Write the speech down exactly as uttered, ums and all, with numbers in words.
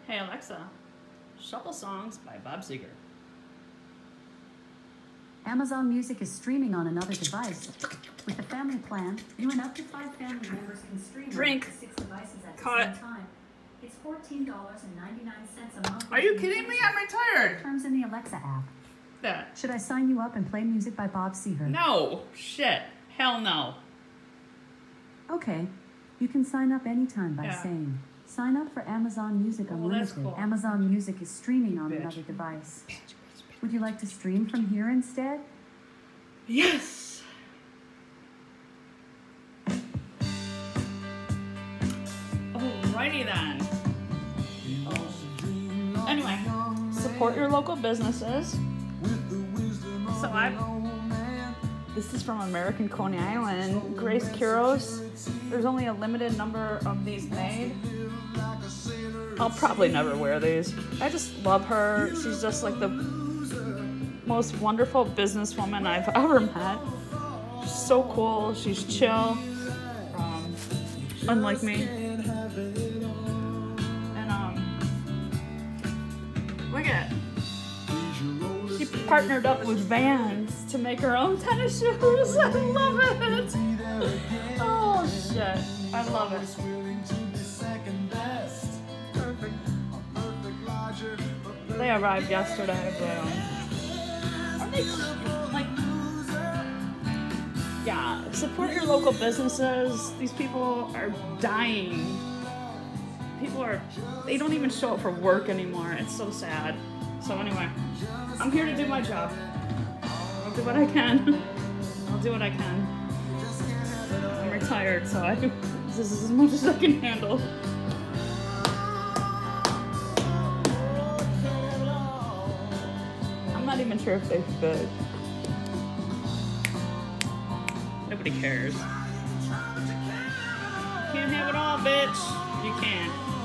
Hey Alexa, shuffle songs by Bob Seger. Amazon Music is streaming on another device. With the family plan, you and up to five family members can stream Drink. on up to six devices at the Cut. same time. It's fourteen dollars and ninety-nine cents a month. Are you kidding me? I'm retired. Terms in the Alexa app. That. Should I sign you up and play music by Bob Seger? No. Shit. Hell no. Okay. You can sign up anytime by Yeah. saying, sign up for Amazon Music Well, that's Unlimited. cool. Amazon Music is streaming on Bitch. another device. Would you like to stream from here instead? Yes. Alrighty then. Anyway, support your local businesses. So I. This is from American Coney Island. Grace Kuros. There's only a limited number of these made. I'll probably never wear these. I just love her. She's just like the most wonderful businesswoman I've ever met. She's so cool. She's chill. Um, unlike me. And um, look at it. She partnered up with Vans to make her own tennis shoes. I love it. Oh shit. I love it. Perfect. They arrived yesterday, but um, are they like, yeah, support your local businesses. These people are dying. People are, they don't even show up for work anymore. It's so sad. So anyway, I'm here to do my job. I'll do what I can. I'll do what I can. I'm retired, so I do, this is as much as I can handle. I'm not even sure if they fit. Nobody cares. Can't have it all, bitch. You can't.